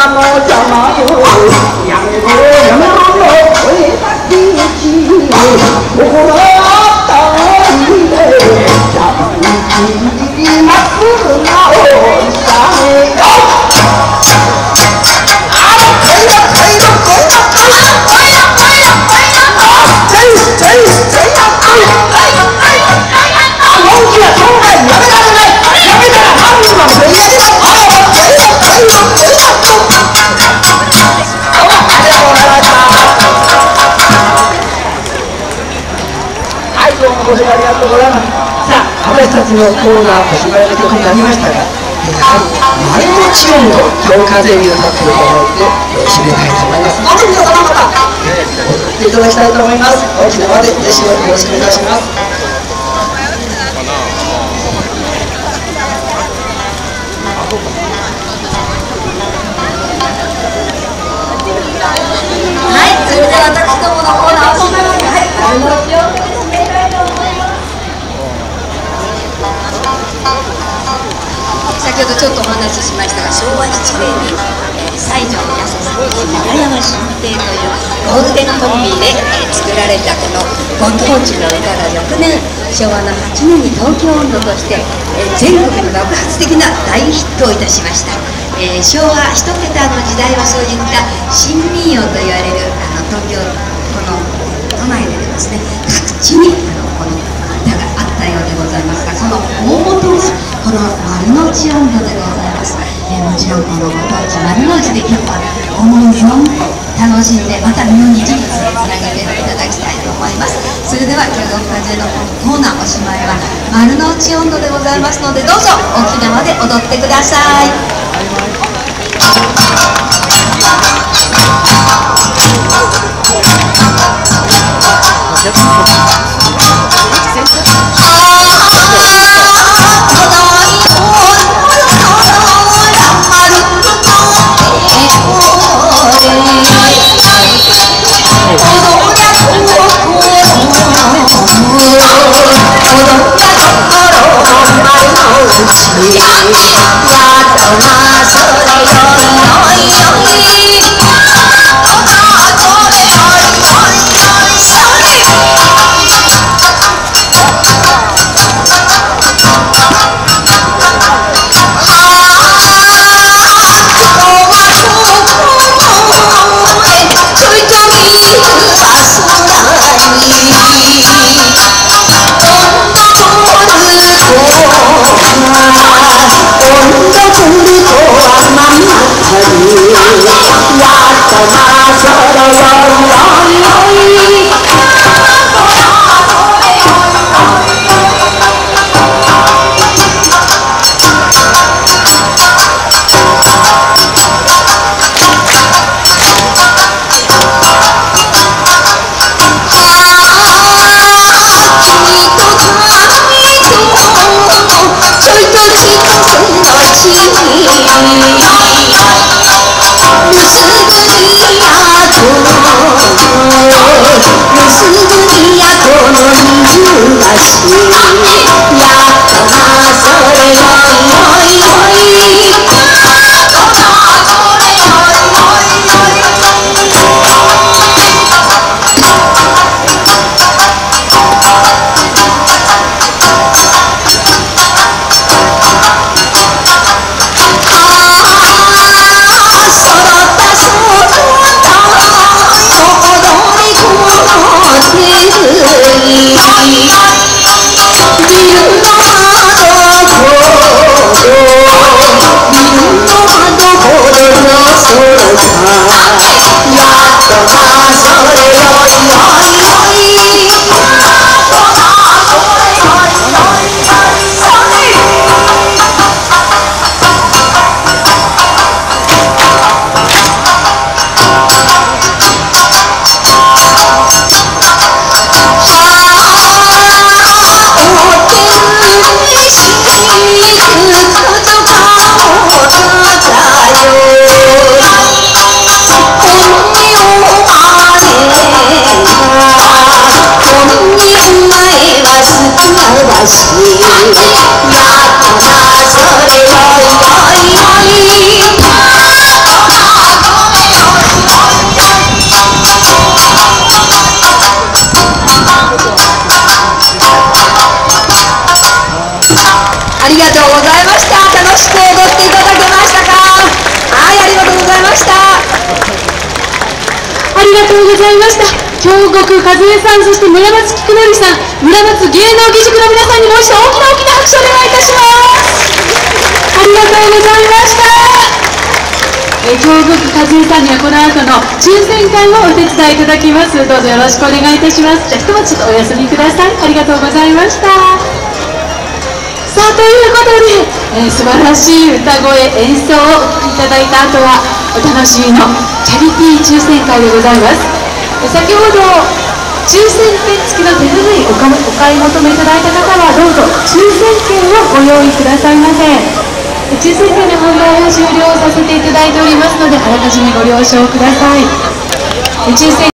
の邪魔よやめろやめろの声だけに怒らったりで邪魔に切りますなおさめよご視聴ありがとうございます。さあ、私たちのコーナーおしまいの曲になりましたが、丸の内音頭強化デビューということで締めたいと思います。どうぞ皆様また踊っていただきたいと思います。大きな輪でぜひよろしくお願いいたします。 はい、それでは私どものコーナーおしまいに、丸の内音頭で締めたいと思います。先ほどちょっとお話ししましたが、昭和7年に西条八十さんと中山新平というゴールデンコンビで作られたこのご当地の歌が翌年昭和の8年に東京音頭として全国に爆発的な大ヒットをいたしました。昭和1桁の時代を総じた新民謡と言われる東京この都内でですね、各地にこの歌があったようでございますが、その大元がこの丸の内音頭でございます。もちろんこのご当地丸の内で今日は思う存分楽しんで、また妙に人物へつなげていただきたいと思います。それでは今日の風のコーナーおしまいは丸の内音頭でございますので、どうぞ大きな輪で踊ってください。 ありがとうございました。楽しく踊っていただけましたか？はい、ありがとうございました。 ありがとうございました。京極和恵さん、そして村松菊典さん、村松芸能義塾の皆さんにもう一度大きな大きな拍手をお願いいたします。ありがとうございました。京極和恵さんにはこの後の抽選会をお手伝いいただきます。どうぞよろしくお願いいたします。じゃあひとまずちょっとお休みください。ありがとうございました。さあ、ということで、素晴らしい歌声、演奏をお聴きいただいた後はお楽しみのチャリティー抽選会でございます。先ほど抽選券付きの手拭いお買い求めいただいた方はどうぞ抽選券をご用意くださいませ。抽選券の販売を終了させていただいておりますので、あらかじめご了承ください。抽選